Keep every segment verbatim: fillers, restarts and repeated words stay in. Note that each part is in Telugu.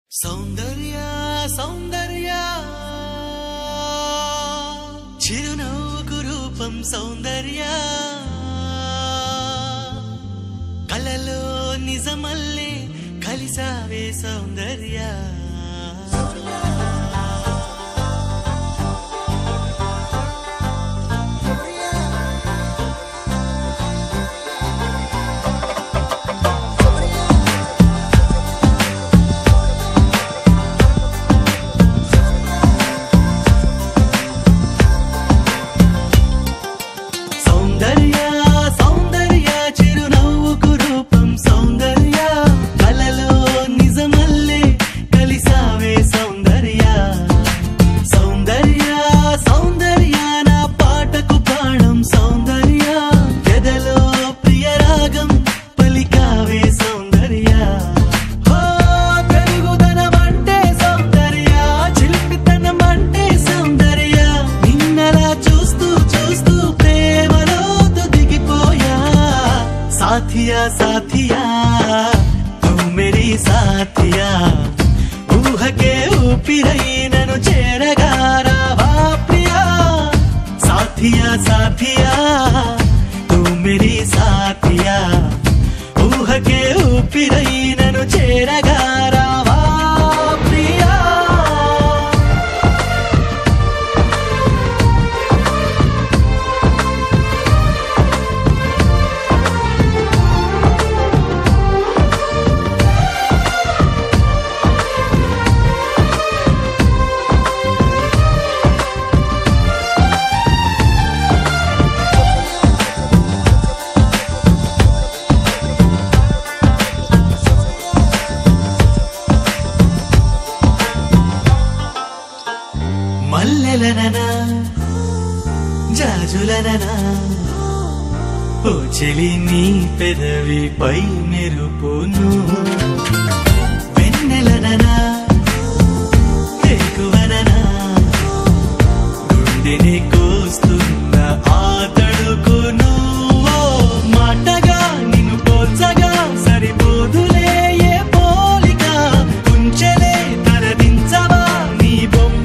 సౌందర్య సౌందర్య చిరునవ్వుకు రూపం సౌందర్య కలలో నిజమల్లే కలిసావే సౌందర్య साथिया साथिया तू मेरी साथिया ऊह के ऊपिरై నన్ను చేరగా రావా ప్రియా साथिया साथिया तू मेरी साथिया ऊह के ऊपिरై నన్ను చేరగా రావా ప్రియా మల్లెలననా జాజులననా ఓ చెలి నీ పెదవిపై మెరుపును వెన్నెలననా ఎక్కువననా గుండెని కోస్తున్న ఆ తడుకును మాటగా నిన్ను పోల్చగా సరిపోదులే ఏ పోలిక కుంచెలే తరదించవా నీ బొమ్మ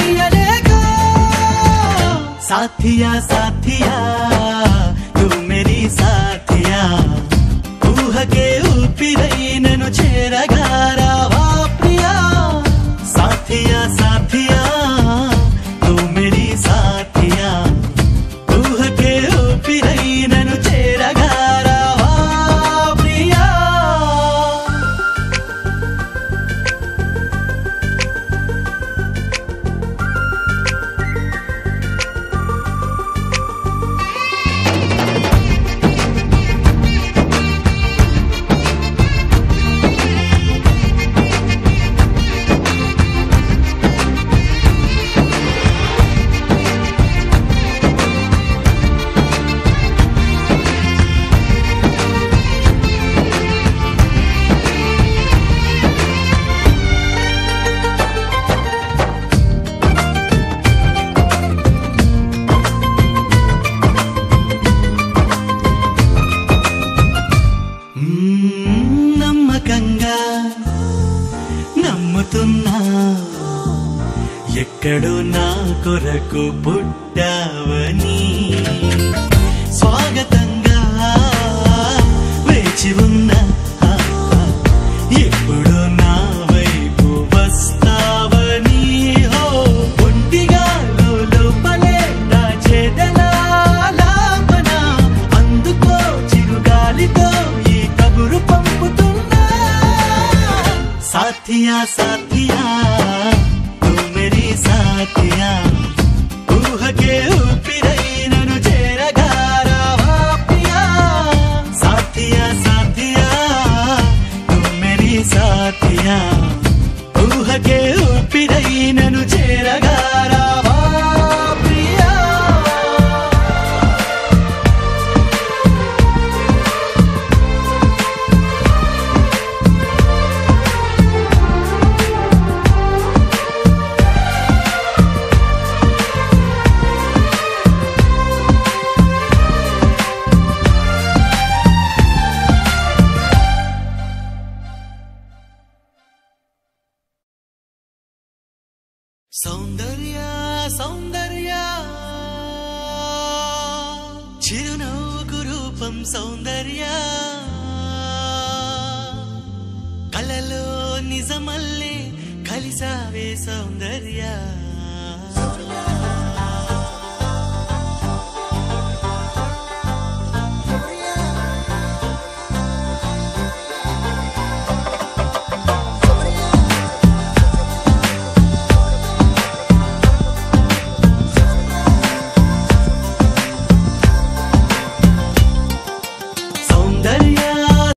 साथिया साथिया तू मेरी साथिया ऊह के ऊपिरై నన్ను చేరగా రావా ప్రియా साथिया साथिया तू मेरी साथिया ऊह के ऊपिरై నన్ను చేరగా రావా ప్రియా నమ్మకంగా నమ్ముతున్నా ఎక్కడో నా కొరకు పుట్టావని స్వాగతంగా వేచి ఉన్నా ఎప్పుడు నా వైపు వస్తావని హో ఒంటిగా లోపలే దాచేదలా లాపన అందుకో చిరుగాలితో ఈ కబురు పంపుతున్నా साथिया साथिया तू मेरी साथिया ऊह के ऊपिरై నన్ను చేరగా రావా ప్రియా साथिया साथिया तू मेरी साथिया ऊह के ऊपिरై నన్ను చేరగా సౌందర్య సౌందర్య చిరునవ్వుకు రూపం సౌందర్య కలలో నిజమల్లే కలిసావే సౌందర్య